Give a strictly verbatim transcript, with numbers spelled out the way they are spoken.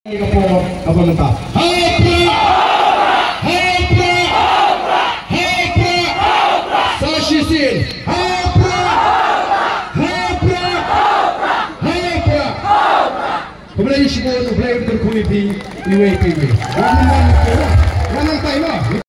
Ika po kapunta. Hopra! Hopra! Hopra! Sashisin! Hopra! Hopra! Hopra! Kemudian semua untuk player berkomiti di W P B. Wanang tayo mo.